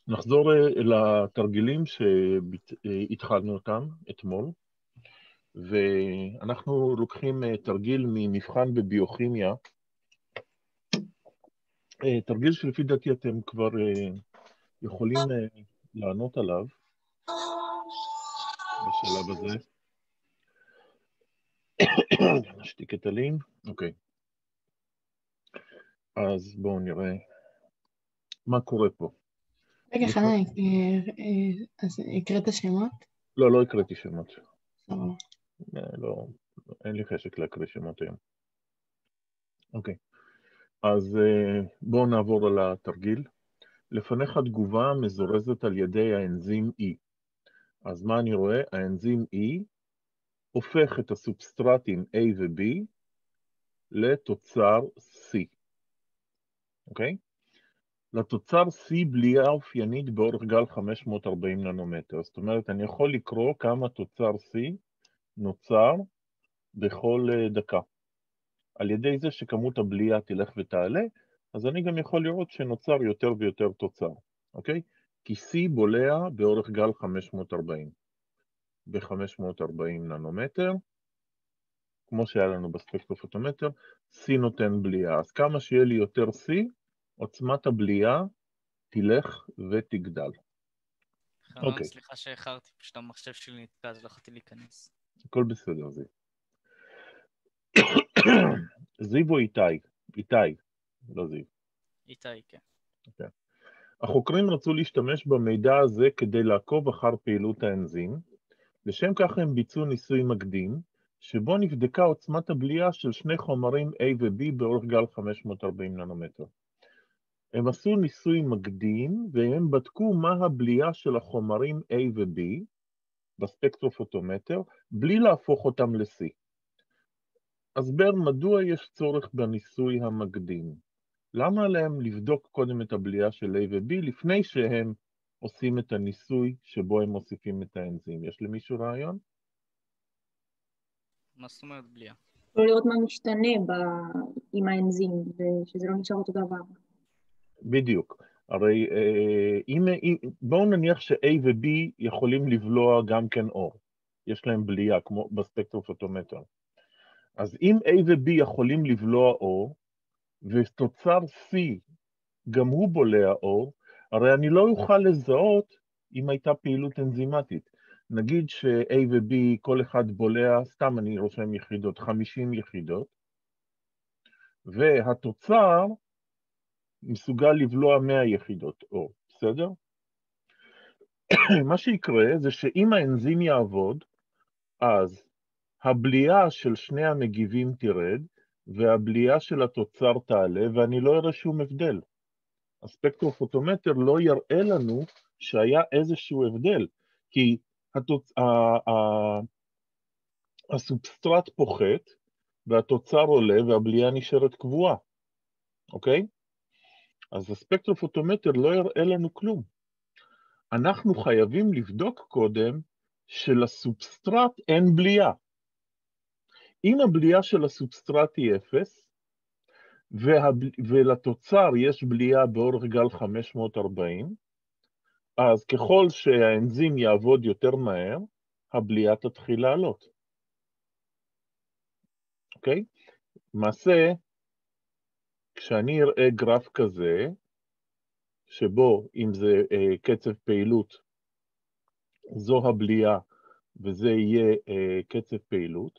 נחזור לתרגילים שהתחלנו אותם אתמול, ואנחנו לוקחים תרגיל ממבחן בביוכימיה, תרגיל שלפי דעתי אתם כבר יכולים לענות עליו בשלב הזה. נשתיק את הלין, אוקיי. אז בואו נראה מה קורה פה. רגע, חנן, אז הקראת שמות? לא הקראתי שמות. סבבה. לא, אין לי חשק להקריא שמות היום. אוקיי, אז בואו נעבור על התרגיל. לפניך תגובה מזורזת על ידי האנזים E. אז מה אני רואה? האנזים E הופך את הסובסטרטים A ו-B לתוצר C. אוקיי? לתוצר C בליעה אופיינית באורך גל 540 ננומטר. זאת אומרת, אני יכול לקרוא כמה תוצר C נוצר בכל דקה. על ידי זה שכמות הבליעה תלך ותעלה, אז אני גם יכול לראות שנוצר יותר ויותר תוצר. אוקיי? כי C בולע באורך גל 540. ב-540 ננומטר, כמו שהיה לנו בספקטרופוטומטר, C נותן בליעה. אז כמה שיהיה לי יותר C, עוצמת הבליעה תלך ותגדל. חנן, סליחה שאיחרתי, פשוט המחשב שלי נתקע, אז לא יכולתי להיכנס. הכל בסדר, זיו. זיו או איתי? איתי, לא זיו. איתי, כן. Okay. החוקרים רצו להשתמש במידע הזה כדי לעקוב אחר פעילות האנזים. לשם כך הם ביצעו ניסוי מקדים, שבו נבדקה עוצמת הבליעה של שני חומרים A ו-B באורך גל 540 ננומטר. הם עשו ניסוי מקדים, והם בדקו מה הבליעה של החומרים A ו-B בספקטרופוטומטר, בלי להפוך אותם ל-C. הסבר מדוע יש צורך בניסוי המקדים. למה עליהם לבדוק קודם את הבליעה של A ו-B לפני שהם עושים את הניסוי שבו הם מוסיפים את האנזים? יש למישהו רעיון? מה זאת אומרת בליעה? לא לראות מה משתנה עם האנזים, ושזה לא נשאר אותו דבר. בדיוק. הרי בואו נניח ש-A ו-B יכולים לבלוע גם כן אור. יש להם בליעה, כמו בספקטרופוטומטר. אז אם A ו-B יכולים לבלוע אור, ותוצר C גם הוא בולע אור, הרי אני לא אוכל לזהות אם הייתה פעילות אנזימטית. נגיד ש-A ו-B כל אחד בולע, סתם אני רושם יחידות, 50 יחידות, והתוצר מסוגל לבלוע 100 יחידות אור, בסדר? מה שיקרה זה שאם האנזים יעבוד, אז הבליעה של שני המגיבים תרד, והבליעה של התוצר תעלה, ואני לא אראה שום הבדל. הספקטרופוטומטר לא יראה לנו שהיה איזשהו הבדל, כי הסובסטרט פוחת, והתוצר עולה, והבליעה נשארת קבועה, אוקיי? אז הספקטרופוטומטר לא יראה לנו כלום. אנחנו חייבים לבדוק קודם שלסובסטרט אין בליעה. אם הבליעה של הסובסטרט היא 0, ולתוצר יש בליעה באורך גל 540, אז ככל שהאנזים יעבוד יותר מהר, הבליעה תתחיל לעלות. אוקיי? למעשה, כשאני אראה גרף כזה, שבו אם זה קצב פעילות, זו הבליעה וזה יהיה קצב פעילות,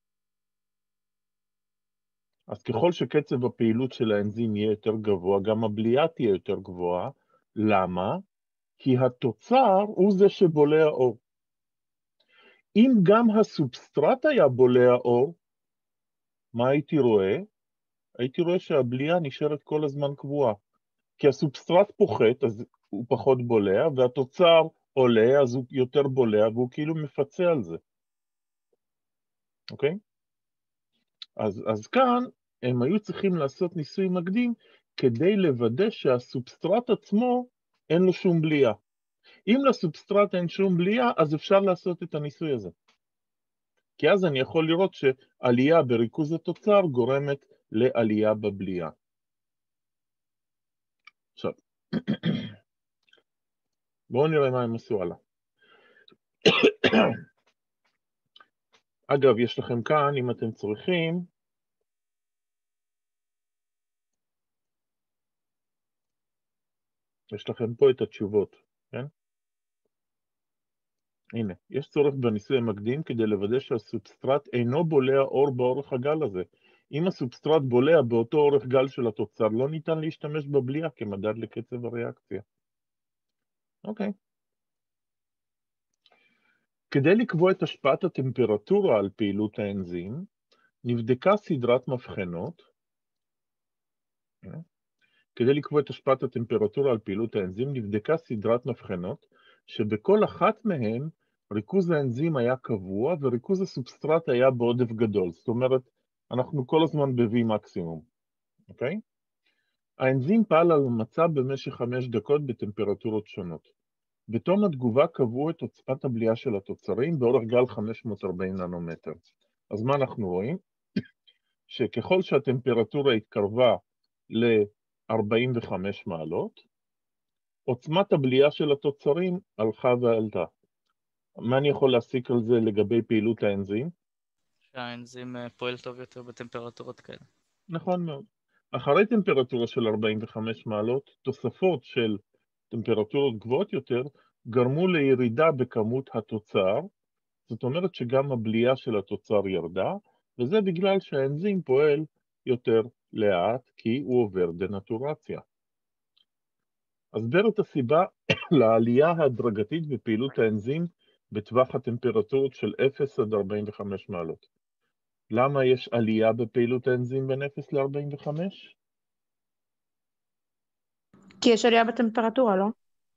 אז ככל שקצב הפעילות של האנזים יהיה יותר גבוה, גם הבליעה תהיה יותר גבוהה. למה? כי התוצר הוא זה שבולע אור. אם גם הסובסטרט היה בולע אור, מה הייתי רואה? הייתי רואה שהבליעה נשארת כל הזמן קבועה. כי הסובסטרט פוחת, אז הוא פחות בולע, והתוצר עולה, אז הוא יותר בולע, והוא כאילו מפצה על זה. אוקיי? אז כאן הם היו צריכים לעשות ניסוי מקדים, כדי לוודא שהסובסטרט עצמו אין לו שום בליעה. אם לסובסטרט אין שום בליעה, אז אפשר לעשות את הניסוי הזה. כי אז אני יכול לראות שעלייה בריכוז התוצר גורמת לעלייה בבליעה. עכשיו, בואו נראה מה הם עשו הלאה. אגב, יש לכם כאן, אם אתם צריכים, יש לכם פה את התשובות, כן? הנה, יש צורך בניסוי המקדים כדי לוודא שהסובסטרט אינו בולע אור באורך הגל הזה. אם הסובסטרט בולע באותו אורך גל של התוצר, לא ניתן להשתמש בבליעה כמדד לקצב הריאקציה. אוקיי. כדי לקבוע את השפעת הטמפרטורה על פעילות האנזים, נבדקה סדרת מבחנות. כדי לקבוע את השפעת הטמפרטורה על פעילות האנזים, נבדקה סדרת מבחנות, שבכל אחת מהן ריכוז האנזים היה קבוע, וריכוז הסובסטרט היה בעודף גדול. זאת אומרת, אנחנו כל הזמן ב-V מקסימום, אוקיי? האנזים פעל על מצב במשך 5 דקות בטמפרטורות שונות. בתום התגובה קבעו את עוצמת הבליעה של התוצרים באורך גל 540 ננומטר. אז מה אנחנו רואים? שככל שהטמפרטורה התקרבה ל-45 מעלות, עוצמת הבליעה של התוצרים הלכה ועלתה. מה אני יכול להסיק על זה לגבי פעילות האנזים? שהאנזים פועל טוב יותר בטמפרטורות כאלה. נכון מאוד. אחרי טמפרטורה של 45 מעלות, תוספות של טמפרטורות גבוהות יותר גרמו לירידה בכמות התוצר, זאת אומרת שגם הבליעה של התוצר ירדה, וזה בגלל שהאנזים פועל יותר לאט כי הוא עובר דנטורציה. הסבר את הסיבה לעלייה ההדרגתית בפעילות האנזים בטווח הטמפרטורות של 0 עד 45 מעלות. למה יש עלייה בפעילות האנזים בין 0 ל-45? כי יש עלייה בטמפרטורה, לא?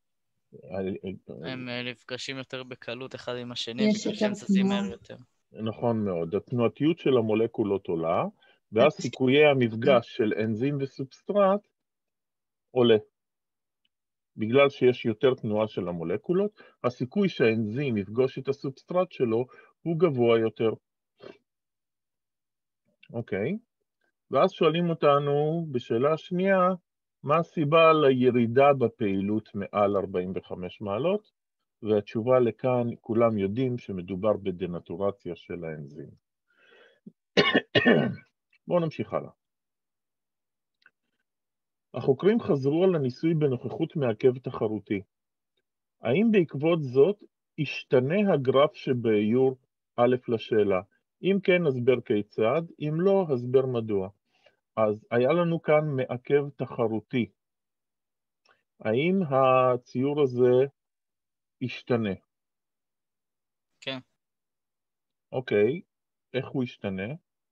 הם נפגשים יותר בקלות אחד עם השני, יש בגלל יותר שהם זזים תנועה. מהר יותר. נכון מאוד. התנועתיות של המולקולות עולה, ואז סיכויי המפגש של אנזים וסובסטרט עולה. בגלל שיש יותר תנועה של המולקולות, הסיכוי שהאנזים יפגוש את הסובסטרט שלו הוא גבוה יותר. אוקיי? ואז שואלים אותנו בשאלה השנייה, מה הסיבה לירידה בפעילות מעל 45 מעלות? והתשובה לכאן, כולם יודעים שמדובר בדנטורציה של האנזים. בואו נמשיך הלאה. החוקרים חזרו על הניסוי בנוכחות מעכב תחרותי. האם בעקבות זאת ישתנה הגרף שבאיור א' לשאלה? אם כן, הסבר כיצד, אם לא, הסבר מדוע. אז היה לנו כאן מעכב תחרותי. האם הציור הזה ישתנה? כן. אוקיי, איך הוא ישתנה?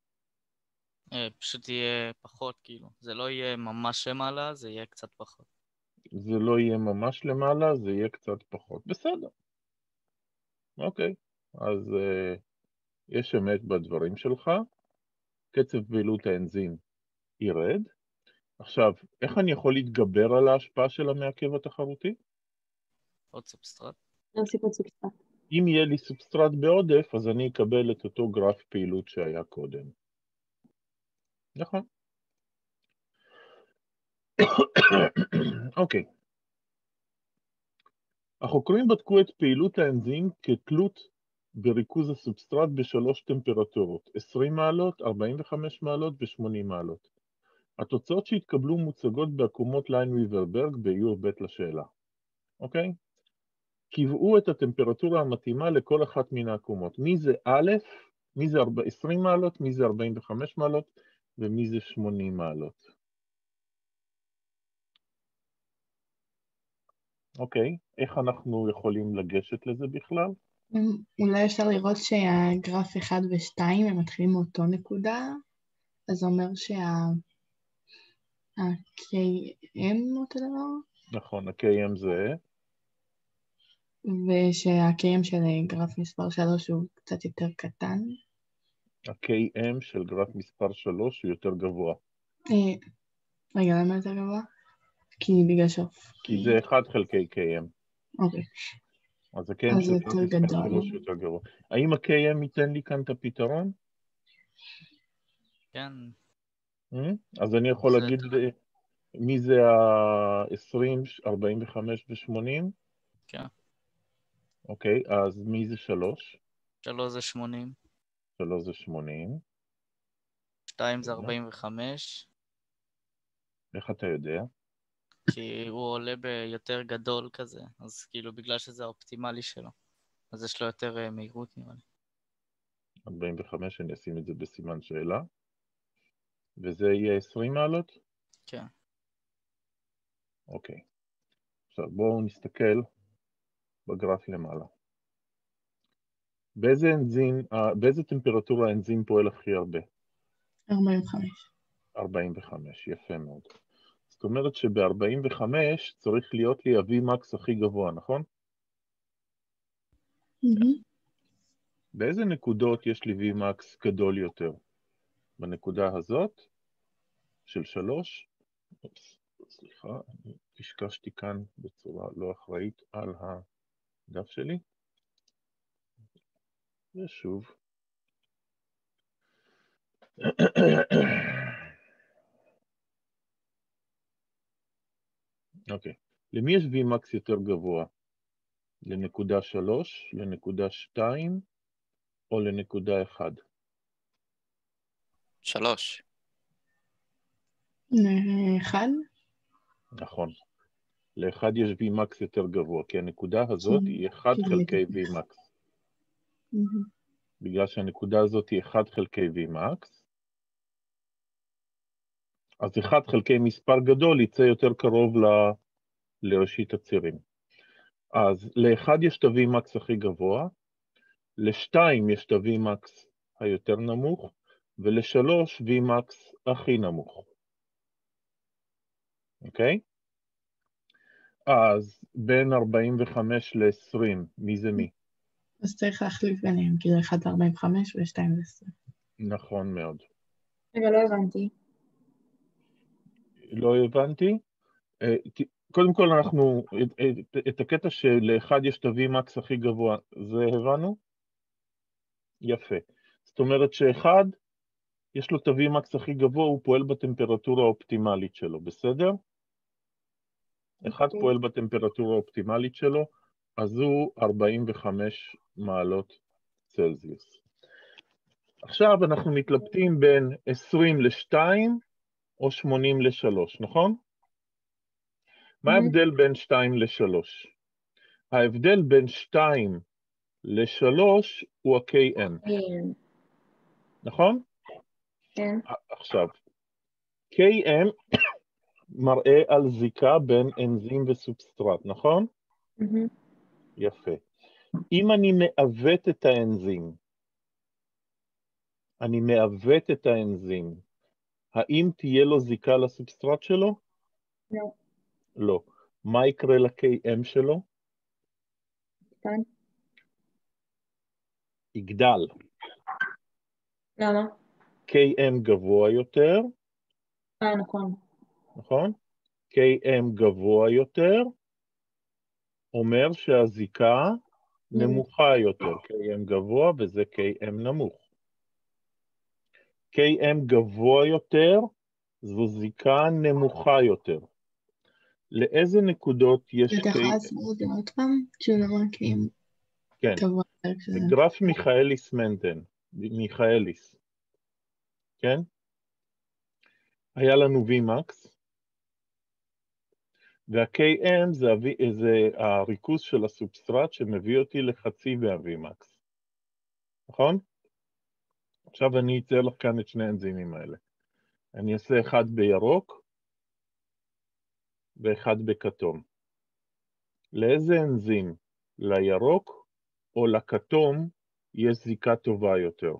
פשוט יהיה פחות, כאילו. זה לא יהיה ממש למעלה, זה יהיה קצת פחות. זה לא יהיה ממש למעלה, זה יהיה קצת פחות. בסדר. אוקיי, אז יש אמת בדברים שלך. קצב פעילות האנזים ירד. עכשיו, איך אני יכול להתגבר על ההשפעה של המעכב התחרותי? עוד סובסטרט. להוסיף עוד סובסטרט. אם יהיה לי סובסטרט בעודף, אז אני אקבל את אותו גרף פעילות שהיה קודם. נכון. אוקיי. החוקרים בדקו את פעילות האנזים כתלות בריכוז הסובסטרט בשלוש טמפרטורות, 20 מעלות, 45 מעלות ו-80 מעלות. התוצאות שהתקבלו מוצגות בעקומות ליין-ויברברג באיור ב' לשאלה. אוקיי? קבעו את הטמפרטורה המתאימה לכל אחת מן העקומות. מי זה א', מי זה 20 מעלות, מי זה 45 מעלות ומי זה 80 מעלות. אוקיי, איך אנחנו יכולים לגשת לזה בכלל? אולי אפשר לראות שהגרף 1 ו-2 הם מתחילים מאותו נקודה, אז זה אומר שה-KM אותו דבר, נכון, ה-KM זה... ושה-KM של גרף מספר 3 הוא קצת יותר קטן. ה-KM של גרף מספר 3 הוא יותר גבוה. רגע, למה יותר גבוה? כי בגלל שוף. כי זה 1 חלקי KM. אוקיי. אז ה-KM של גרף מספר 3 הוא יותר גבוה. האם ה-KM ייתן לי כאן את הפתרון? כן. אז אני יכול להגיד מי זה ה-20, 45 ו-80? כן. אוקיי, אז מי זה 3? 3 זה 80, 3 זה 80. 2 זה 45, איך אתה יודע? כי הוא עולה ביותר גדול כזה, אז כאילו בגלל שזה האופטימלי שלו, אז יש לו יותר מהירות נראה לי. 45, אני אשים את זה בסימן שאלה. וזה יהיה 20 מעלות? כן. אוקיי. עכשיו בואו נסתכל בגרף למעלה. באיזה טמפרטורה האנזים פועל הכי הרבה? 45. 45, יפה מאוד. זאת אומרת שב-45 צריך להיות לי ה-Vmax הכי גבוה, נכון? באיזה נקודות יש לי Vmax גדול יותר? בנקודה הזאת של 3, סליחה, אני קשקשתי כאן בצורה לא אחראית על הדף שלי. ושוב. אוקיי. למי יש Vmax יותר גבוה? לנקודה 3, לנקודה 2 או לנקודה 1? 3. 1. נכון. ל-1 יש Vmax יותר גבוה, כי הנקודה הזאת היא 1 חלקי Vmax. בגלל שהנקודה הזאת היא 1 חלקי Vmax, אז 1 חלקי מספר גדול יצא יותר קרוב לראשית הצירים. אז ל-1 יש את ה-Vmax הכי גבוה, ל-2 יש את ה-Vmax היותר נמוך, ול-3 Vmax הכי נמוך. אוקיי? אז בין 45 ל-20, מי זה מי? אז צריך להחליף ביניהם, כאילו 1 זה 45 ו-2 זה 20. נכון מאוד. רגע, לא הבנתי. לא הבנתי? קודם כל אנחנו, את הקטע של-1 יש את ה-Vmax הכי גבוה, זה הבנו? יפה. זאת אומרת שאחד, יש לו את ה-Vmax הכי גבוה, הוא פועל בטמפרטורה האופטימלית שלו, בסדר? אחד פועל בטמפרטורה האופטימלית שלו, אז הוא 45 מעלות צלזיוס. עכשיו אנחנו מתלבטים בין 20 ל-2 או 80 ל-3, נכון? מה ההבדל בין 2 ל-3? ההבדל בין 2 ל-3 הוא ה-KM, נכון? כן. עכשיו, KM מראה על זיקה בין אנזים וסובסטרט, נכון? יפה. אם אני מעוות את האנזים, האם תהיה לו זיקה לסובסטרט שלו? לא. לא. מה יקרה ל-KM שלו? כאן. יגדל. למה? KM גבוה יותר, נכון. נכון? KM גבוה יותר, אומר שהזיקה נמוכה יותר. KM גבוה וזה KM נמוך. KM גבוה יותר, זו זיקה נמוכה יותר. לאיזה נקודות יש אתה יכול לעשות את זה עוד פעם? שהוא לא רק אם כן. גבוה יותר שזה. גרף מיכאליס, כן? היה לנו Vmax, וה-KM זה הריכוז של הסובסטרט שמביא אותי לחצי מה-Vmax, נכון? עכשיו אני אצייר לך כאן את שני האנזימים האלה. אני אעשה אחד בירוק ואחד בכתום. לאיזה אנזים? לירוק או לכתום יש זיקה טובה יותר?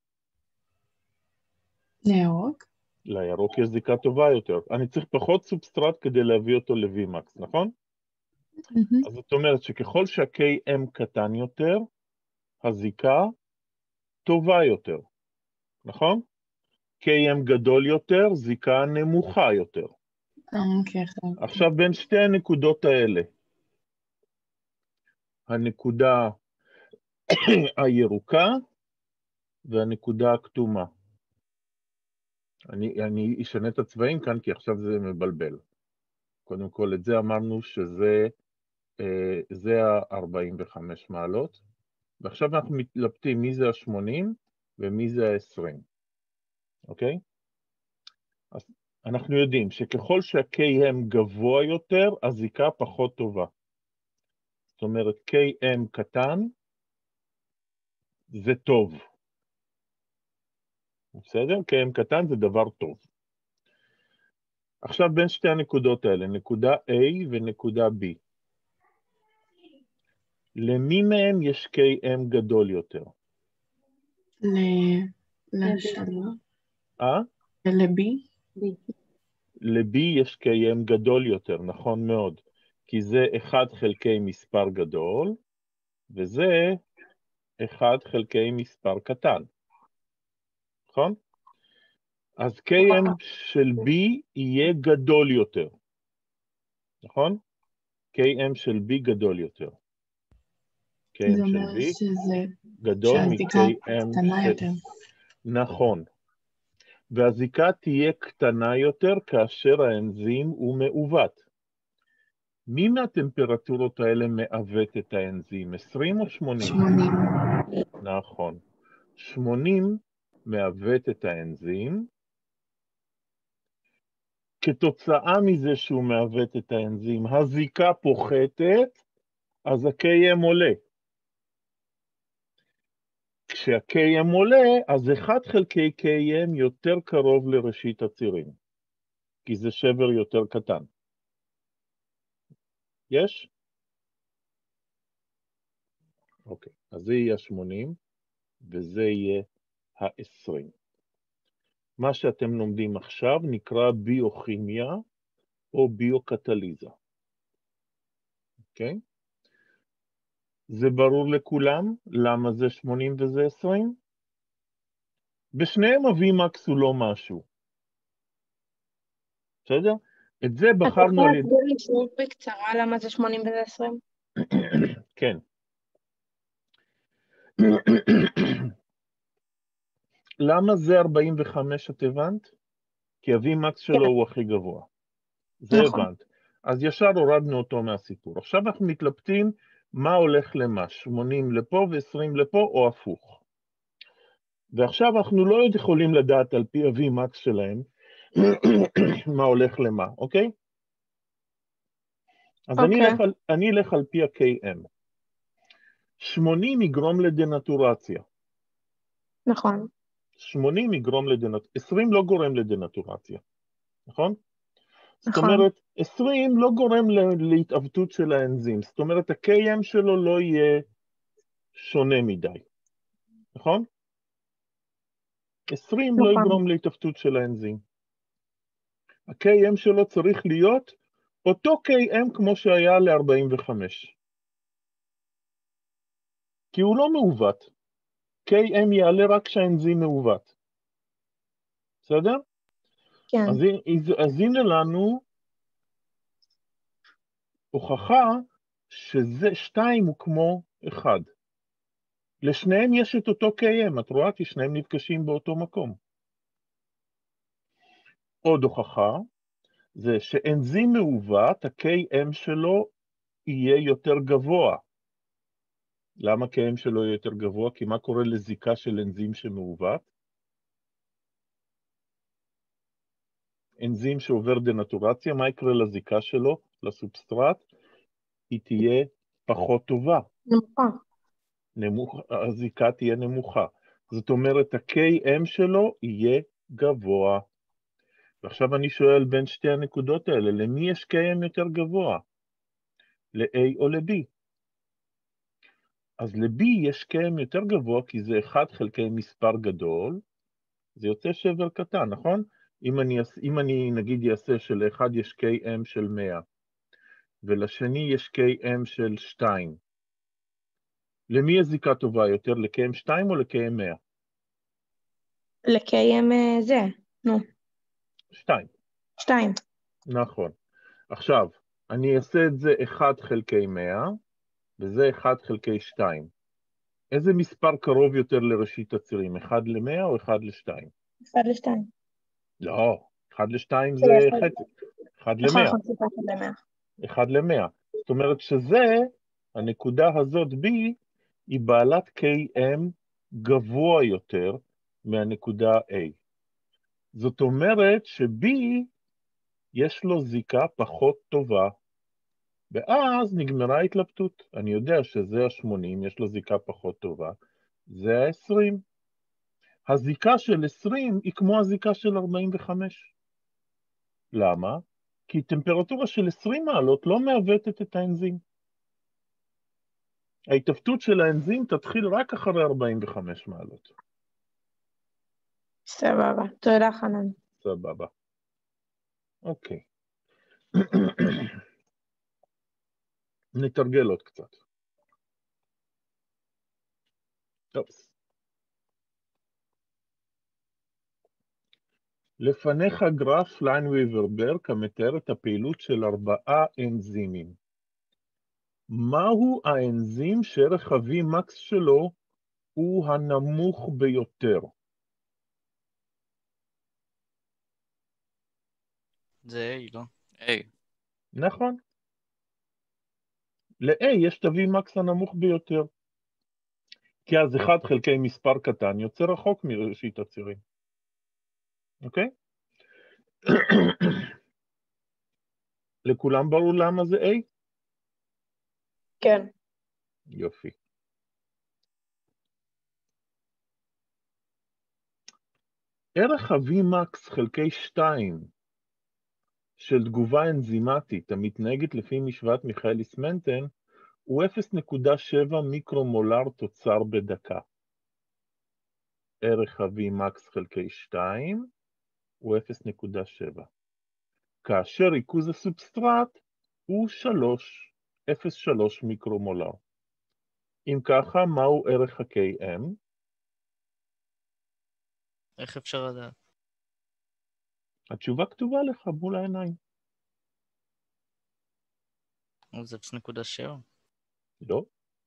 לירוק? לירוק יש זיקה טובה יותר. אני צריך פחות סובסטרט כדי להביא אותו ל-Vmax, נכון? אז זאת אומרת שככל שה-KM קטן יותר, הזיקה טובה יותר, נכון? KM גדול יותר, זיקה נמוכה יותר. אוקיי. עכשיו בין שתי הנקודות האלה, הנקודה הירוקה והנקודה הכתומה. אני אשנה את הצבעים כאן כי עכשיו זה מבלבל. קודם כל את זה אמרנו שזה זה ה-45 מעלות, ועכשיו אנחנו מתלבטים מי זה ה-80 ומי זה ה-20, אוקיי? אז אנחנו יודעים שככל שה-KM גבוה יותר, הזיקה פחות טובה. זאת אומרת, KM קטן זה טוב. בסדר? KM קטן זה דבר טוב. עכשיו בין שתי הנקודות האלה, נקודה A ונקודה B. למי מהם יש KM גדול יותר? לשלוש. בי. ל-B יש KM גדול יותר, נכון מאוד. כי זה 1 חלקי מספר גדול, וזה 1 חלקי מספר קטן. נכון? אז KM של B יהיה גדול יותר. נכון? KM של B גדול יותר. זה KM של אומר B שזה... גדול שהזיקה מ-KM קטנה של... יותר. נכון. והזיקה תהיה קטנה יותר כאשר האנזים הוא מעוות. מי מהטמפרטורות האלה מעוות את האנזים? 20 או 80? 80. נכון. 80 מעוות את האנזים. כתוצאה מזה שהוא מעוות את האנזים, הזיקה פוחתת, אז ה-KM עולה. כשה-KM עולה, אז 1 חלקי KM יותר קרוב לראשית הצירים, כי זה שבר יותר קטן. יש? אוקיי, אז זה יהיה 80, וזה יהיה ה-20. מה שאתם לומדים עכשיו נקרא ביוכימיה או ביוקטליזה. אוקיי? זה ברור לכולם למה זה 80 וזה 20? בשניהם ה-Vmax הוא לא משהו. בסדר? את זה בחרנו... אתה יכול להסביר לי שוב בקצרה למה זה 80 וזה 20? כן. למה זה 45 את הבנת? כי ה-Vmax שלו הוא הכי גבוה. זה נכון. הבנת. אז ישר הורדנו אותו מהסיפור. עכשיו אנחנו מתלבטים מה הולך למה, 80 לפה ו-20 לפה או הפוך. ועכשיו אנחנו לא יכולים לדעת על פי ה-Vmax שלהם מה הולך למה, אוקיי? אז אני אלך על פי ה-KM. 80 יגרום לדנטורציה. נכון. 80 יגרום לדנטורציה. 20 לא גורם לדנטורציה, נכון? זאת נכון. אומרת, 20 לא גורם להתעוותות של האנזים. זאת אומרת, ה-KM שלו לא יהיה שונה מדי, נכון? 20 לא יגרום להתעוותות של האנזים. ה-KM שלו צריך להיות אותו KM כמו שהיה ל-45. כי הוא לא מעוות. KM יעלה רק כשהאנזים מעוות. בסדר? כן. אז הנה לנו הוכחה שזה 2 הוא כמו 1. לשניהם יש את אותו KM, את רואה? כי שניהם נפגשים באותו מקום. עוד הוכחה, זה שאנזים מעוות, ה-KM שלו יהיה יותר גבוה. למה KM שלו יהיה יותר גבוה? כי מה קורה לזיקה של אנזים שמעוות? אנזים שעובר דנטורציה, מה יקרה לזיקה שלו, לסובסטרט? היא תהיה פחות טובה. הזיקה תהיה נמוכה. זאת אומרת, ה-KM שלו יהיה גבוה. ועכשיו אני שואל בין שתי הנקודות האלה, למי יש KM יותר גבוה? ל-A או ל-B? אז ל-B יש KM יותר גבוה, כי זה 1 חלקי מספר גדול, זה יוצא שבר קטן, נכון? אם אני נגיד יעשה שלאחד יש KM של 100, ולשני יש KM של 2, למי הזיקה טובה יותר, ל-KM 2 או ל-KM 100? לקיים זה, נו. 2. 2. נכון. עכשיו, אני אעשה את זה 1 חלקי 100, וזה 1 חלקי 2. איזה מספר קרוב יותר לראשית הצירים, 1 ל-100 או 1 ל-2? 1 ל-2. לא, 1 ל-2 זה חצי. 1 ל-100. 1 ל-100. זאת אומרת שזה, הנקודה הזאת B, היא בעלת KM גבוה יותר מהנקודה A. זאת אומרת ש-B יש לו זיקה פחות טובה, ואז נגמרה ההתלבטות. אני יודע שזה ה-80, יש לו זיקה פחות טובה, זה ה-20. הזיקה של 20 היא כמו הזיקה של 45. למה? כי טמפרטורה של 20 מעלות לא מעוותת את האנזים. ההתלבטות של האנזים תתחיל רק אחרי 45 מעלות. סבבה. תודה, חנן. סבבה. אוקיי. נתרגל עוד קצת. טופס. לפניך גרף ליינוויבר-ברק המתאר את הפעילות של 4 אנזימים. מהו האנזים שערך ה-Vmax שלו הוא הנמוך ביותר? זה A, לא? A. נכון. ל-A יש את ה-Vmax הנמוך ביותר. כי אז 1 חלקי מספר קטן יוצא רחוק מראשית הצירים. אוקיי? לכולם ברור למה זה A? כן. יופי. ערך ה-Vmax חלקי 2 של תגובה אנזימטית המתנהגת לפי משוואת מיכאליס-מנטן הוא 0.7 מיקרומולר תוצר בדקה. ערך ה-Vmax חלקי 2 הוא 0.7. כאשר ריכוז הסובסטרט הוא 0.3 מיקרומולר. אם ככה, מהו ערך ה-KM? איך אפשר לדעת? התשובה כתובה לך מול העיניים. זה 0.7. לא.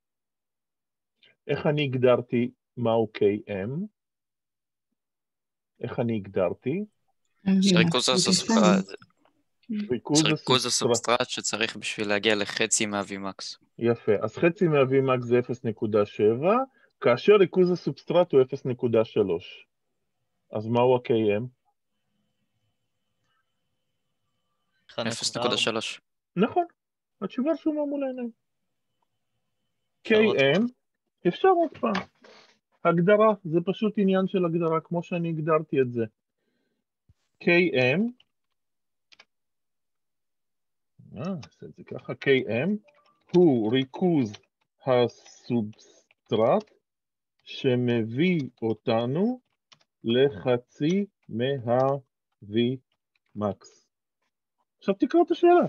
איך אני הגדרתי מהו KM? איך אני הגדרתי? ריכוז הסובסטרט. ריכוז הסובסטרט הסובסטרט שצריך בשביל להגיע לחצי מה-Vmax. יפה, אז חצי מה-Vmax זה 0.7, כאשר ריכוז הסובסטרט הוא 0.3. אז מהו ה-KM? 0.3. נכון, התשובה שומה מול העיניים. KM, אפשר עוד פעם. הגדרה, זה פשוט עניין של הגדרה, כמו שאני הגדרתי את זה. KM, נעשה את זה ככה, KM הוא ריכוז הסובסטרט שמביא אותנו לחצי מה-Vmax. עכשיו תקרא את השאלה.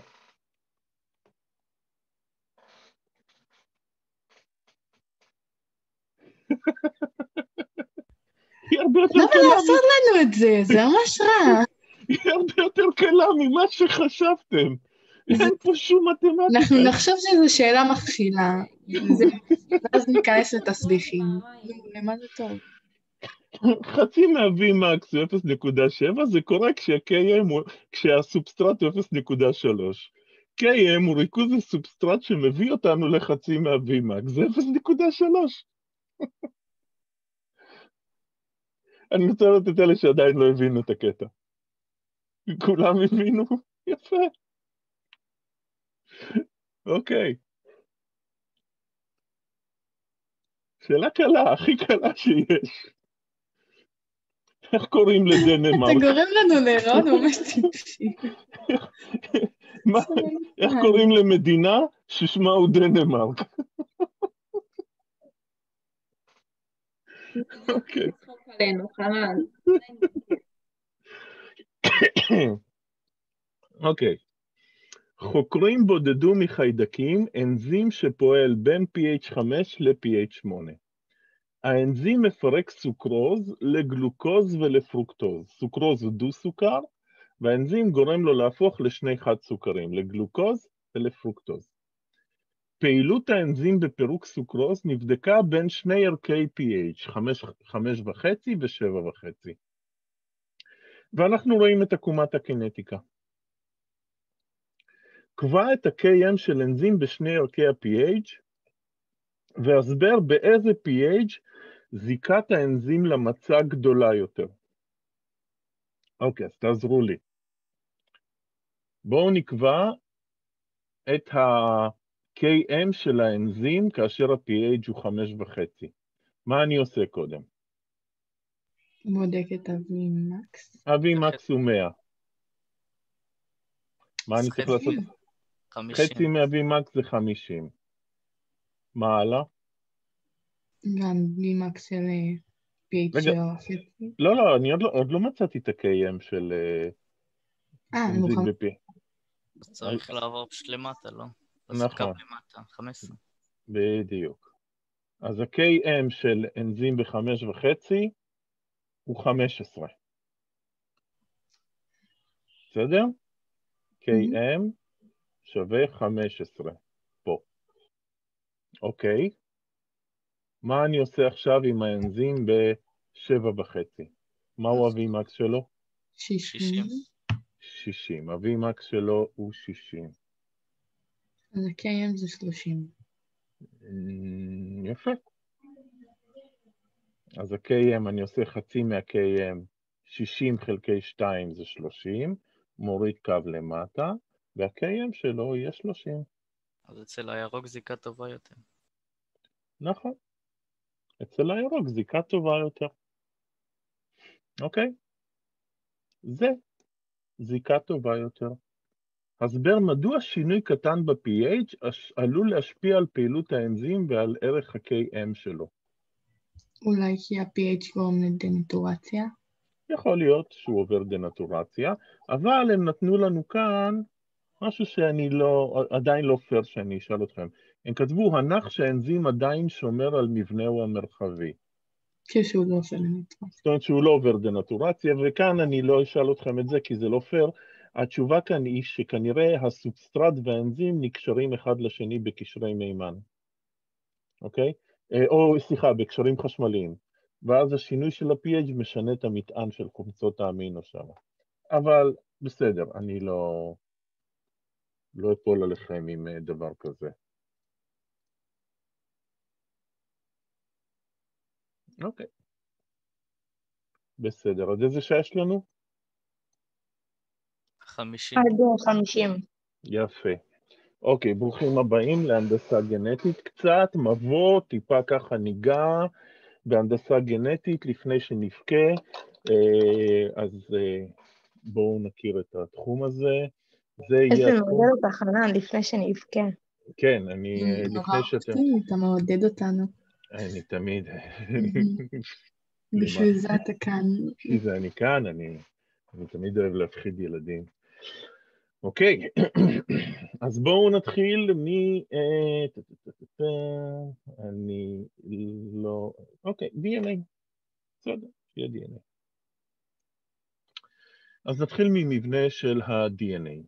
למה לעשות לנו את זה? זה ממש רע. היא הרבה יותר קלה ממה שחשבתם. אין פה שום מתמטיקה. אנחנו נחשוב שזו שאלה מכשילה. ואז ניכנס לתסביכים. למה זה טוב? חצי מה-Vmax הוא 0.7, זה קורה כשהסובסטרט הוא 0.3. KM הוא ריכוז הסובסטרט שמביא אותנו לחצי מה-Vmax, זה 0.3. אני רוצה לראות את אלה שעדיין לא הבינו את הקטע. כולם הבינו? יפה. אוקיי. שאלה קלה, הכי קלה שיש. איך קוראים לדנמרק? אתה גורם לנו להיראות ממש טיפשי. איך קוראים למדינה ששמה הוא דנמרק? אוקיי. צחוק עלינו, חנן. אוקיי. חוקרים בודדו מחיידקים אנזים שפועל בין pH 5 ל-pH 8. האנזים מפרק סוכרוז לגלוקוז ולפרוקטוז. סוכרוז הוא דו-סוכר, והאנזים גורם לו להפוך לשני חד-סוכרים, לגלוקוז ולפרוקטוז. פעילות האנזים בפירוק סוכרוז נבדקה בין שני ערכי pH, 5.5 ו-7.5. ואנחנו רואים את עקומת הקינטיקה. קבע את ה-KM של אנזים בשני ערכי ה-pH, והסבר באיזה pH זיקת האנזים למצע גדולה יותר. אוקיי, אז תעזרו לי. בואו נקבע את ה-KM של האנזים כאשר ה-pH הוא 5.5. מה אני עושה קודם? בודק את ה-Vmax. ה-Vmax הוא 100. מה אני צריך לעשות? 50. חצי מה-Vmax זה 50. מה הלאה? גם Vmax של pH רגע. של החצי. לא, אני עוד לא מצאתי את ה-KM של אני אנזים מוכן. ב-P. צריך לעבור פשוט למטה, לא? נכון. קו למטה, 15. בדיוק. אז ה-KM של אנזים ב-5.5 הוא 15. בסדר? KM שווה 15. פה. אוקיי. מה אני עושה עכשיו עם האנזים ב-7.5? מהו ה-Vmax שלו? 60. 60. ה-Vmax שלו הוא 60. אז ה-KM זה 30. יפה. אז ה-KM, אני עושה חצי מה-KM, 60 חלקי 2 זה 30, מוריד קו למטה, וה-KM שלו יהיה 30. אז אצל הירוק זיקה טובה יותר. נכון. אצל הירוק זיקה טובה יותר. אוקיי? זה זיקה טובה יותר. הסבר מדוע שינוי קטן ב-pH עלול להשפיע על פעילות האנזים ועל ערך ה-KM שלו. אולי כי ה-pH גורם לדנטורציה? יכול להיות שהוא עובר דנטורציה, אבל הם נתנו לנו כאן משהו שאני עדיין לא פייר שאני אשאל אתכם. הם כתבו, הנח שהאנזים עדיין שומר על מבנהו המרחבי. כשהוא לא עושה דנטורציה. זאת אומרת שהוא לא עובר דנטורציה, וכאן אני לא אשאל אתכם את זה כי זה לא פייר. התשובה כאן היא שכנראה הסובסטרט והאנזים נקשרים אחד לשני בקשרי מימן. אוקיי? או סליחה, בקשרים חשמליים. ואז השינוי של ה-pH משנה את המטען של חומצות האמינו שם. אבל בסדר, אני לא אפול עליכם עם דבר כזה. אוקיי. בסדר, עד איזה שעה יש לנו? 50. עד 50. יפה. אוקיי, ברוכים הבאים להנדסה גנטית. קצת מבוא, טיפה ככה ניגע בהנדסה גנטית לפני שנפקה. אז בואו נכיר את התחום הזה. זה איזה יהיה מעודד אותך, חנן, לפני שנבכה. כן, אני לפני שאתם... אתה מעודד אותנו. אני תמיד... בשביל זה אתה כאן. בשביל זה אני כאן, אני תמיד אוהב להפחיד ילדים. אוקיי, אז בואו נתחיל אני לא... אוקיי, DNA. בסדר, שיהיה DNA. אז נתחיל ממבנה של ה-DNA.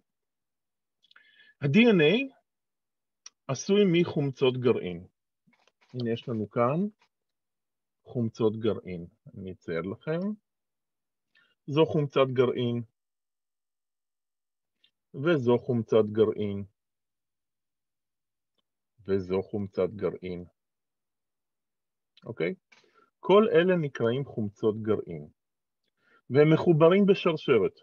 ה-DNA עשוי מחומצות גרעין. הנה יש לנו כאן חומצות גרעין. אני אצייר לכם. זו חומצת גרעין. וזו חומצת גרעין. וזו חומצת גרעין. אוקיי? כל אלה נקראים חומצות גרעין. והם מחוברים בשרשרת.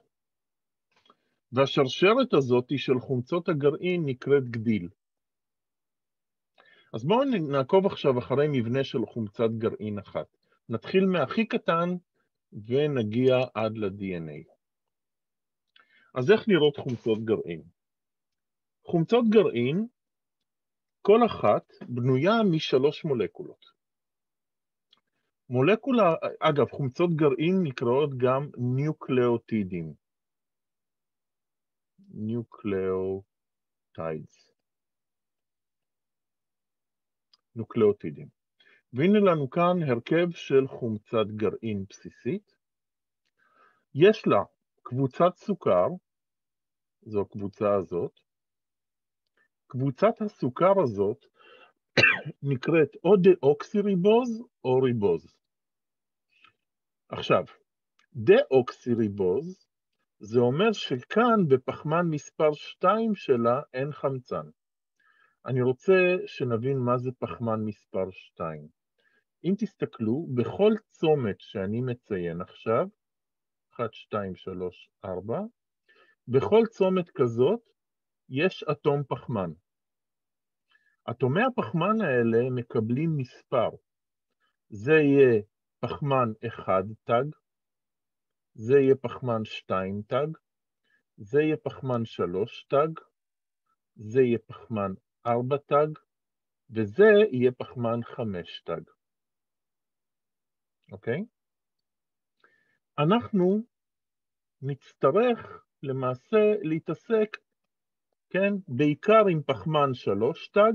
והשרשרת הזאת של חומצות הגרעין נקראת גדיל. אז בואו נעקוב עכשיו אחרי מבנה של חומצת גרעין אחת. נתחיל מהכי קטן ונגיע עד ל-DNA. אז איך נראות חומצות גרעין? חומצות גרעין, כל אחת בנויה משלוש מולקולות. מולקולה, אגב, חומצות גרעין נקראות גם ניוקלאוטידים. נוקלאוטידים. והנה לנו כאן הרכב של חומצת גרעין בסיסית. יש לה קבוצת סוכר, זו הקבוצה הזאת. קבוצת הסוכר הזאת נקראת או דאוקסיריבוז או ריבוז. עכשיו, דאוקסיריבוז זה אומר שכאן בפחמן מספר 2 שלה אין חמצן. אני רוצה שנבין מה זה פחמן מספר 2. אם תסתכלו, בכל צומת שאני מציין עכשיו, 1, 2, 3, 4, בכל צומת כזאת יש אטום פחמן. אטומי הפחמן האלה מקבלים מספר. זה יהיה פחמן 1 תג, זה יהיה פחמן 2 תג, זה יהיה פחמן 3 תג, זה יהיה פחמן 4 תג, וזה יהיה פחמן 5 תג. אוקיי? אנחנו נצטרך למעשה להתעסק, כן, בעיקר עם פחמן 3 תג,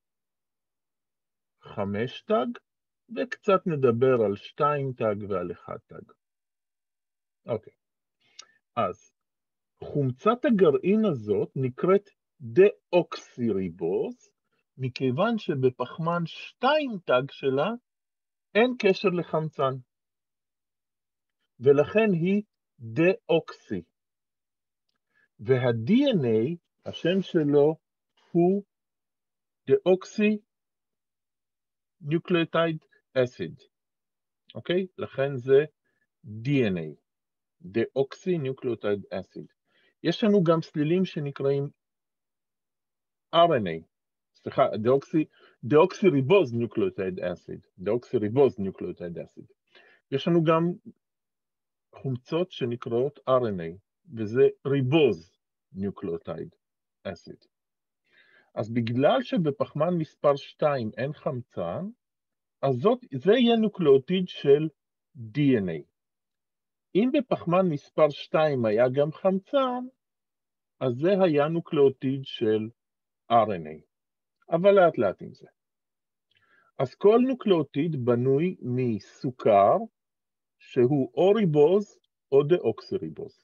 5 תג, וקצת נדבר על 2 תג ועל 1 תג. אוקיי. אז חומצת הגרעין הזאת נקראת דאוקסיריבוז, מכיוון שבפחמן 2 תג שלה אין קשר לחמצן, ולכן היא דאוקסי. וה-DNA, השם שלו הוא דאוקסי nucleotide acid, אוקיי? לכן זה DNA, דאוקסי nucleotide acid. יש לנו גם סלילים שנקראים RNA, סליחה, דאוקסיריבוז nucleotide acid, דאוקסיריבוז nucleotide acid. יש לנו גם חומצות שנקראות RNA, וזה ריבוז nucleotide acid. אז בגלל שבפחמן מספר 2 אין חמצן, אז זה יהיה נוקלאוטיד של DNA. אם בפחמן מספר 2 היה גם חמצן, אז זה היה נוקלאוטיד של RNA. אבל לאט לאט עם זה. אז כל נוקלאוטיד בנוי מסוכר, שהוא או ריבוז או דאוקסיריבוז.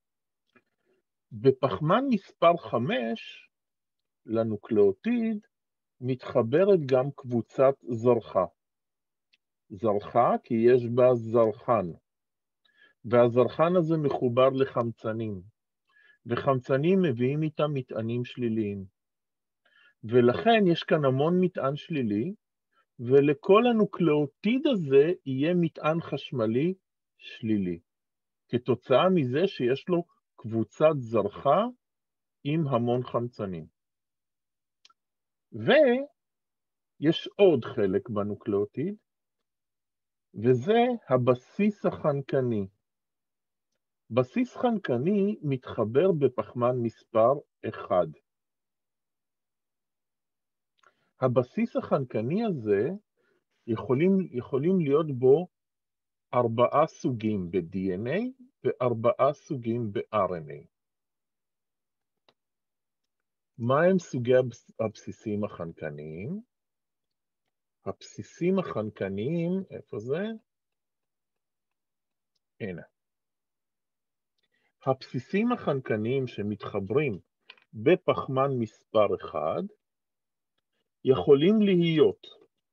בפחמן מספר 5, לנוקלאוטיד מתחברת גם קבוצת זרחה. זרחה כי יש בה זרחן, והזרחן הזה מחובר לחמצנים, וחמצנים מביאים איתם מטענים שליליים. ולכן יש כאן המון מטען שלילי, ולכל הנוקלאוטיד הזה יהיה מטען חשמלי שלילי, כתוצאה מזה שיש לו קבוצת זרחה עם המון חמצנים. ויש עוד חלק בנוקלאוטיד, וזה הבסיס החנקני. בסיס חנקני מתחבר בפחמן מספר 1. הבסיס החנקני הזה יכולים להיות בו 4 סוגים ב-DNA ו4 סוגים ב-RNA. מה הם סוגי הבסיסים החנקניים? הבסיסים החנקניים, איפה זה? הנה. הבסיסים החנקניים שמתחברים בפחמן מספר 1, יכולים להיות,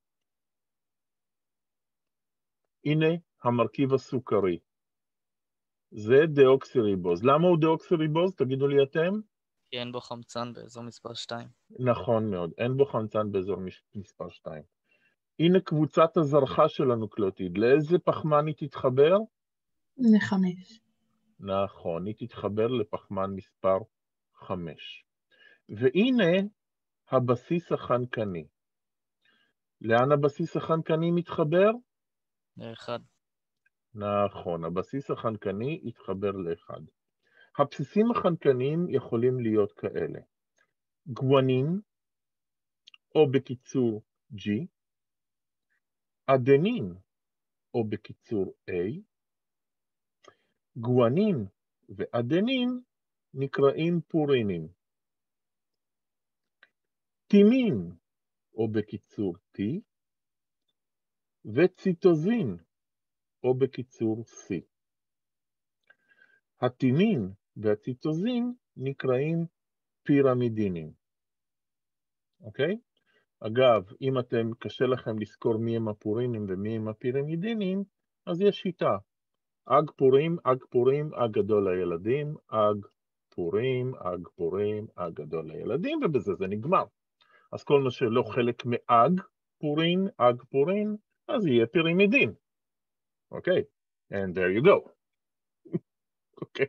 הנה המרכיב הסוכרי, זה דאוקסיריבוז. למה הוא דאוקסיריבוז? תגידו לי אתם. כי אין בו חמצן באזור מספר 2. נכון מאוד, אין בו חמצן באזור מספר 2. הנה קבוצת הזרחה של הנוקלאוטיד. לאיזה פחמן היא תתחבר? ל5. נכון, היא תתחבר לפחמן מספר 5. והנה הבסיס החנקני. לאן הבסיס החנקני מתחבר? ל1. נכון, הבסיס החנקני יתחבר ל1. הבסיסים החנקניים יכולים להיות כאלה. גואנין, או בקיצור G, אדנין, או בקיצור A, גואנין ואדנין נקראים פורינים. טימין, או בקיצור T, וציטוזין, או בקיצור C. הטימין והציטוזין נקראים פירמידינים. אוקיי? אגב, אם קשה לכם לזכור מי הם הפורינים ומי הם הפירמידינים, אז יש שיטה. אג פורים, אג פורים, אג גדול לילדים, אג פורים, אג פורים, אג גדול לילדים, ובזה זה נגמר. אז כל מה שלא חלק מאג פורין, אג פורין, אז יהיה פירימידין. אוקיי, and there you go. אוקיי.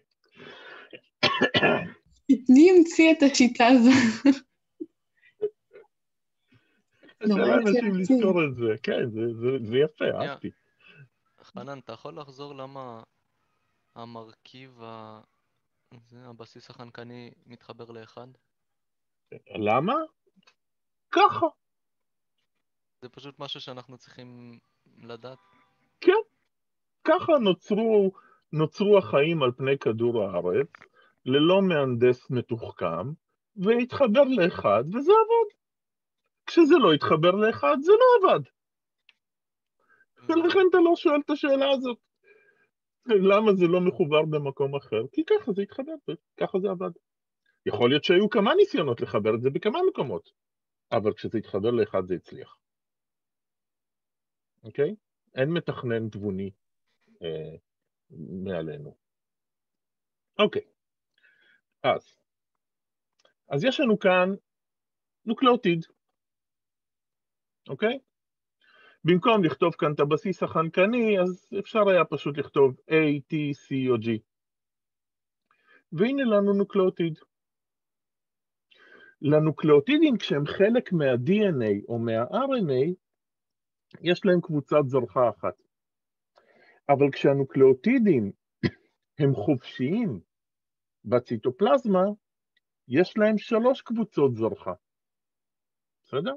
מי המציא את השיטה הזו? אפשר לאנשים לזכור את זה, כן, זה יפה, אהבתי. חנן, אתה יכול לחזור למה המרכיב, הבסיס החנקני מתחבר לאחד? למה? ככה. זה פשוט משהו שאנחנו צריכים לדעת. כן, ככה נוצרו החיים על פני כדור הארץ, ללא מהנדס מתוחכם, והתחבר לאחד, וזה עבד. כשזה לא התחבר לאחד, זה לא עבד. ולכן אתה לא שואל את השאלה הזאת. למה זה לא מחובר במקום אחר? כי ככה זה התחבר, ככה זה עבד. יכול להיות שהיו כמה ניסיונות לחבר את זה בכמה מקומות, אבל כשזה התחבר לאחד זה הצליח. אוקיי? אין מתכנן תבוני מעלינו. אוקיי. אז יש לנו כאן נוקלאוטיד. אוקיי? במקום לכתוב כאן את הבסיס החנקני, אז אפשר היה פשוט לכתוב A, T, C או G. והנה לנו נוקלאוטיד. לנוקלאוטידים, כשהם חלק מה-DNA או מה-RNA, יש להם קבוצת זרחה אחת. אבל כשהנוקלאוטידים הם חופשיים בציטופלזמה, יש להם 3 קבוצות זרחה. בסדר?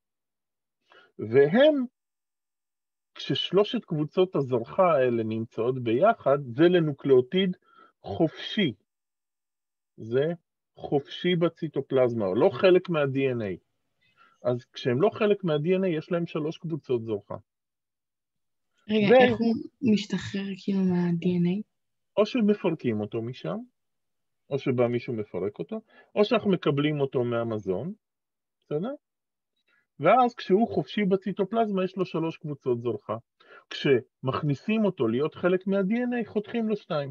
והם, כששלושת קבוצות הזרחה האלה נמצאות ביחד, זה לנוקלאוטיד חופשי. זה חופשי בציטופלזמה, או לא חלק מה-DNA. אז כשהם לא חלק מה-DNA, יש להם 3 קבוצות זרחה. רגע, איך הוא משתחרר כאילו מה-DNA? או שמפרקים אותו משם, או שבא מישהו מפרק אותו, או שאנחנו מקבלים אותו מהמזון, בסדר? ואז כשהוא חופשי בציטופלזמה, יש לו 3 קבוצות זרחה. כשמכניסים אותו להיות חלק מה-DNA, חותכים לו 2.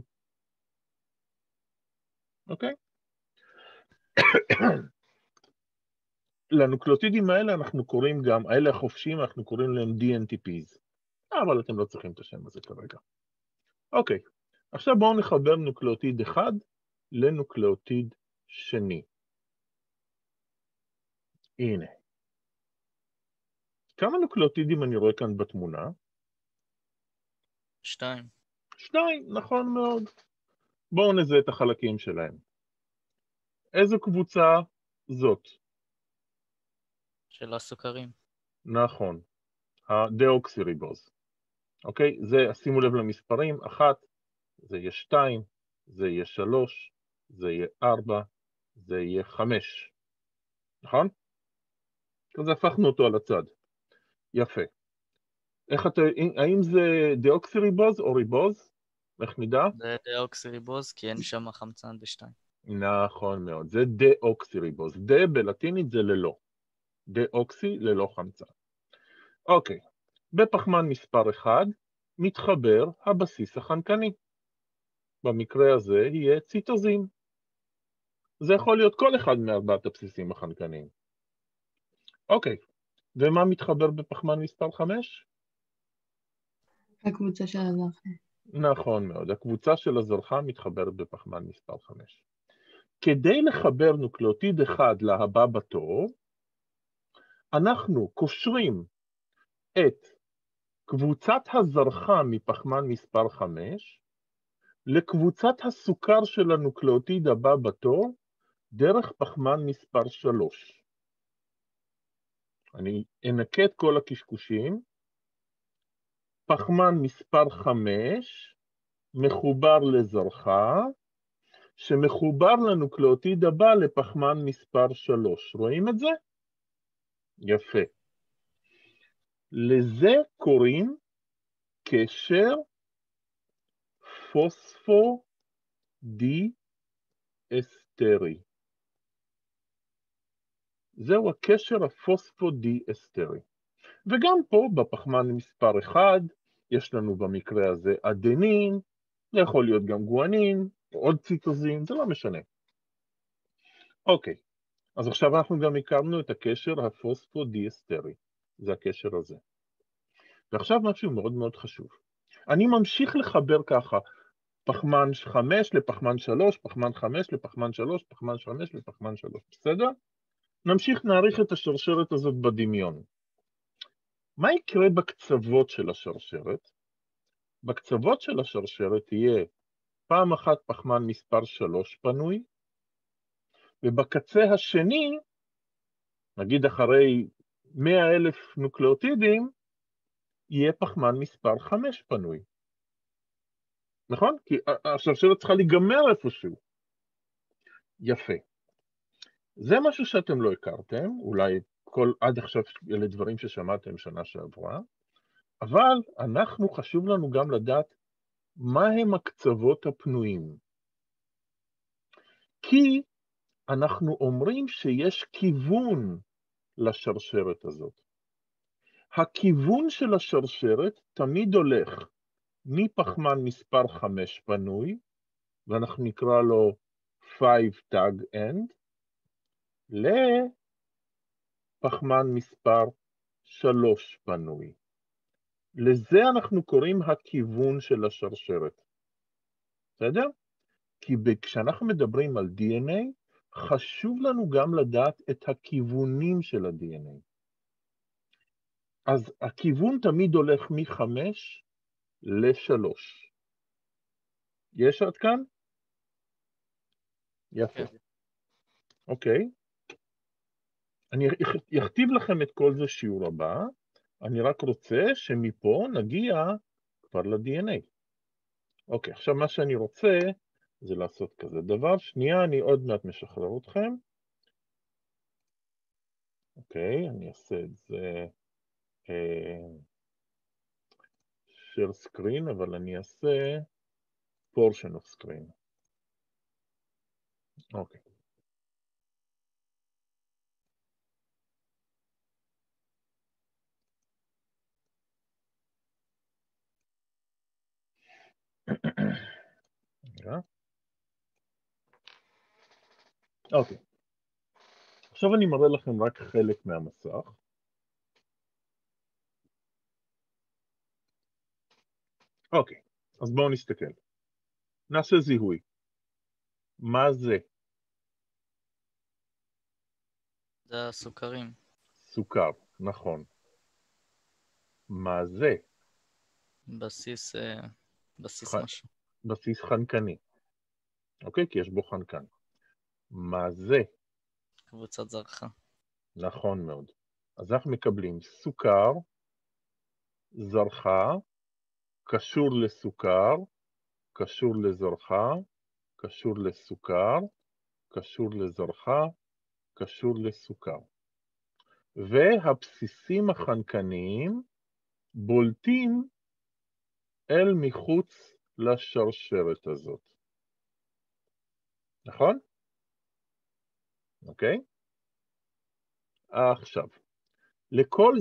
אוקיי? לנוקלאוטידים האלה אנחנו קוראים גם, האלה החופשיים אנחנו קוראים להם DNTPs. אבל אתם לא צריכים את השם הזה כרגע. אוקיי, עכשיו בואו נחבר נוקלאוטיד אחד לנוקלאוטיד שני. הנה. כמה נוקלאוטידים אני רואה כאן בתמונה? 2. 2, נכון מאוד. בואו נזהה את החלקים שלהם. איזו קבוצה זאת? של הסוכרים. נכון, הדאוקסיריבוז. אוקיי, זה, שימו לב למספרים, 1, זה יהיה 2, זה יהיה 3, זה יהיה 4, זה יהיה 5. נכון? אז הפכנו אותו על הצד. יפה. האם זה דאוקסיריבוז או ריבוז? איך נדע? זה דאוקסיריבוז, כי אין שם חמצן ב2. נכון מאוד, זה דאוקסיריבוז. דה בלטינית זה ללא. דאוקסי ללא חמצן. אוקיי, בפחמן מספר 1 מתחבר הבסיס החנקני. במקרה הזה יהיה ציטוזין. זה יכול להיות כל אחד מארבעת הבסיסים החנקניים. אוקיי, ומה מתחבר בפחמן מספר 5? הקבוצה של הזרחה. נכון מאוד, הקבוצה של הזרחה מתחברת בפחמן מספר 5. כדי לחבר נוקלאוטיד אחד להבא בתור, אנחנו קושרים את קבוצת הזרחה מפחמן מספר 5 לקבוצת הסוכר של הנוקלאוטיד הבא בתור דרך פחמן מספר 3. אני אנקה את כל הקשקושים. פחמן מספר 5 מחובר לזרחה, שמחובר לנוקלאוטיד הבא לפחמן מספר 3. רואים את זה? יפה. לזה קוראים קשר פוספודיאסטרי. זהו הקשר הפוספודיאסטרי. וגם פה בפחמן מספר 1, יש לנו במקרה הזה אדנין, זה יכול להיות גם גואנין, עוד ציטוזין, זה לא משנה. אוקיי, אז עכשיו אנחנו גם הכרנו את הקשר הפוספודיאסטרי, זה הקשר הזה. ועכשיו משהו מאוד מאוד חשוב. אני ממשיך לחבר ככה, פחמן 5 לפחמן 3, פחמן 5 לפחמן 3, פחמן 5 לפחמן 3, בסדר? נמשיך נעריך את השרשרת הזאת בדמיון. מה יקרה בקצוות של השרשרת? בקצוות של השרשרת יהיה פעם אחת פחמן מספר 3 פנוי, ובקצה השני, נגיד אחרי 100,000 נוקלאוטידים, יהיה פחמן מספר 5 פנוי. נכון? כי השרשרת צריכה להיגמר איפשהו. יפה. זה משהו שאתם לא הכרתם, אולי עד עכשיו אלה דברים ששמעתם שנה שעברה, אבל חשוב לנו גם לדעת מה הם הקצוות הפנויים. כי אנחנו אומרים שיש כיוון לשרשרת הזאת. הכיוון של השרשרת תמיד הולך מפחמן מספר 5 פנוי, ואנחנו נקרא לו 5 tag end, לפחמן מספר 3 פנוי. לזה אנחנו קוראים הכיוון של השרשרת. בסדר? כי כשאנחנו מדברים על DNA, חשוב לנו גם לדעת את הכיוונים של ה-DNA. אז הכיוון תמיד הולך מ-5 ל-3. יש עד כאן? יפה. אוקיי. אני אכתיב לכם את כל זה שיעור הבא, אני רק רוצה שמפה נגיע כבר ל-DNA. אוקיי, עכשיו מה שאני רוצה זה לעשות כזה דבר. שנייה, אני עוד מעט משחרר אתכם. אוקיי, אני אעשה את זה share screen, אבל אני אעשה portion of screen. אוקיי. אוקיי. עכשיו אני מראה לכם רק חלק מהמסך. אוקיי, אז בואו נסתכל. נעשה זיהוי. מה זה? זה הסוכרים. סוכר, נכון. מה זה? בסיס משהו. בסיס חנקני. אוקיי, כי יש בו חנקן. מה זה? קבוצת זרחה. נכון מאוד. אז אנחנו מקבלים סוכר, זרחה, קשור לסוכר, קשור לזרחה, קשור לסוכר, קשור לזרחה, קשור לסוכר. והבסיסים החנקניים בולטים אל מחוץ לשרשרת הזאת. נכון? אוקיי? עכשיו, לכל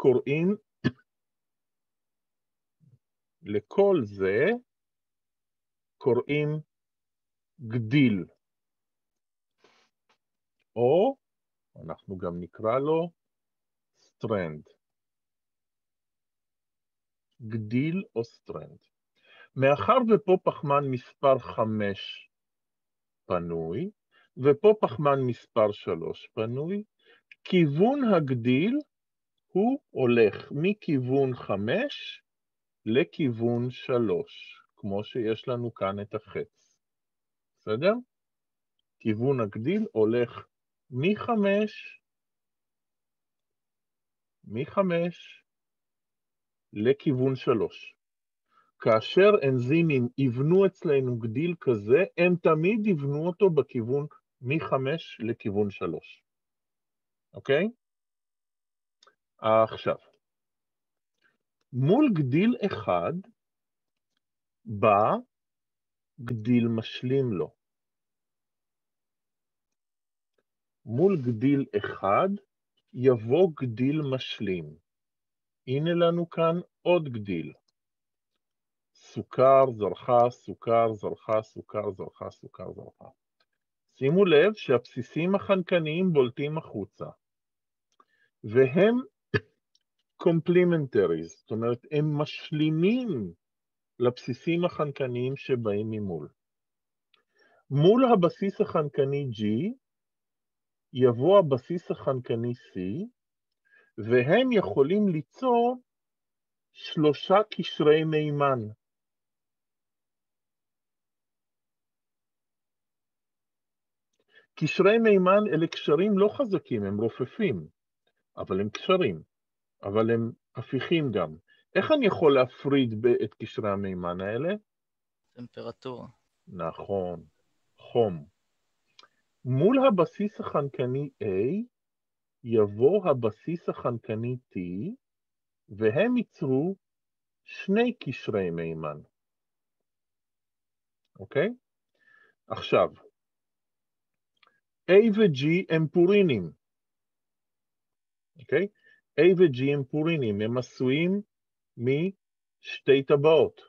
זה קוראים גדיל, או אנחנו גם נקרא לו סטרנד. גדיל או סטרנד. מאחר ופה פחמן מספר 5 פנוי, ופה פחמן מספר 3 פנוי, כיוון הגדיל הוא הולך מכיוון 5 לכיוון 3, כמו שיש לנו כאן את החץ. בסדר? כיוון הגדיל הולך מ-5 לכיוון 3. כאשר אנזימים יבנו אצלנו גדיל כזה, הם תמיד יבנו אותו בכיוון מ-5 לכיוון 3. אוקיי? עכשיו, מול גדיל אחד בא גדיל משלים לו. מול גדיל אחד יבוא גדיל משלים. הנה לנו כאן עוד גדיל. סוכר, זרחה, סוכר, זרחה, סוכר, זרחה, סוכר, זרחה. שימו לב שהבסיסים החנקניים בולטים החוצה, והם complementaries, זאת אומרת, הם משלימים לבסיסים החנקניים שבאים ממול. מול הבסיס החנקני G, יבוא הבסיס החנקני C, והם יכולים ליצור 3 קשרי מימן. קשרי מימן אלה קשרים לא חזקים, הם רופפים, אבל הם קשרים, אבל הם הפיכים גם. איך אני יכול להפריד את קשרי המימן האלה? טמפרטורה. נכון, חום. מול הבסיס החנקני A יבוא הבסיס החנקני T, והם ייצרו 2 קשרי מימן. אוקיי? עכשיו, A ו-G הם פורינים. אוקיי? A ו-G הם פורינים, הם עשויים משתי טבעות.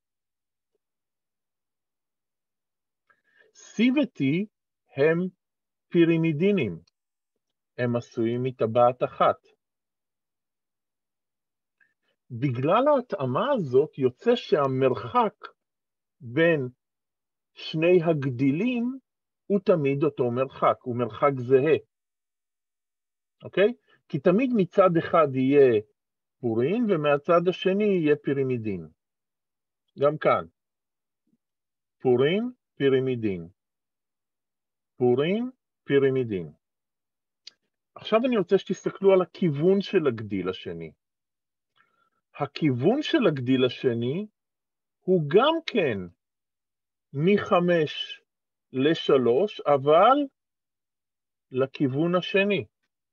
C ו-T הם פירימידינים, הם עשויים מטבעת אחת. בגלל ההתאמה הזאת יוצא שהמרחק בין שני הגדילים הוא תמיד אותו מרחק, הוא מרחק זהה. אוקיי? כי תמיד מצד אחד יהיה פורין ומהצד השני יהיה פירימידין. גם כאן. פורין, פירימידין. פורין, פירימידין. עכשיו אני רוצה שתסתכלו על הכיוון של הגדיל השני. הכיוון של הגדיל השני הוא גם כן מ-5 ל-3, אבל לכיוון השני.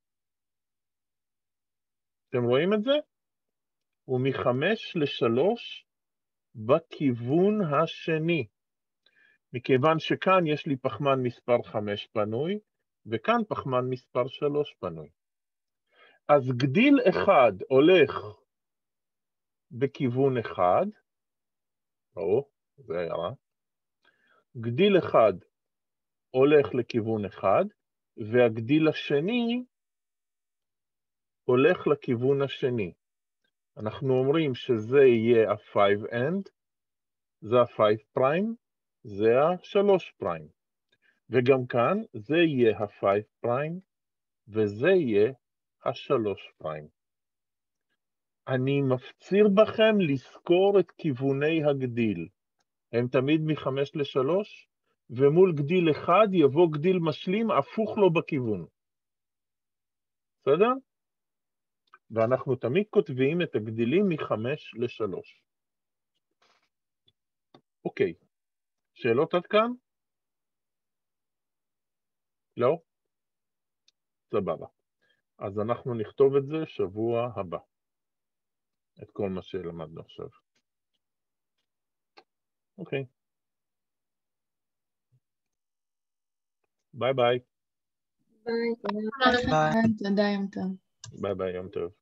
אתם רואים את זה? הוא מ-5 ל-3 בכיוון השני. מכיוון שכאן יש לי פחמן מספר 5 פנוי, וכאן פחמן מספר 3 פנוי. אז גדיל אחד הולך בכיוון אחד, זה היה רע. גדיל אחד הולך לכיוון אחד, והגדיל השני הולך לכיוון השני. אנחנו אומרים שזה יהיה ה-5 end, זה ה-5 פריים, זה ה-3 פריים. וגם כאן זה יהיה ה-5 פריים, וזה יהיה ה-3 פריים. אני מפציר בכם לזכור את כיווני הגדיל. הם תמיד מ-5 ל-3, ומול גדיל אחד יבוא גדיל משלים הפוך לו בכיוון. בסדר? ואנחנו תמיד כותבים את הגדילים מ-5 ל-3. אוקיי. שאלות עד כאן? לא? סבבה. אז אנחנו נכתוב את זה שבוע הבא. את כל מה שלמדנו עכשיו. אוקיי. ביי ביי. ביי, תודה. תודה, יום טוב. ביי ביי, יום טוב.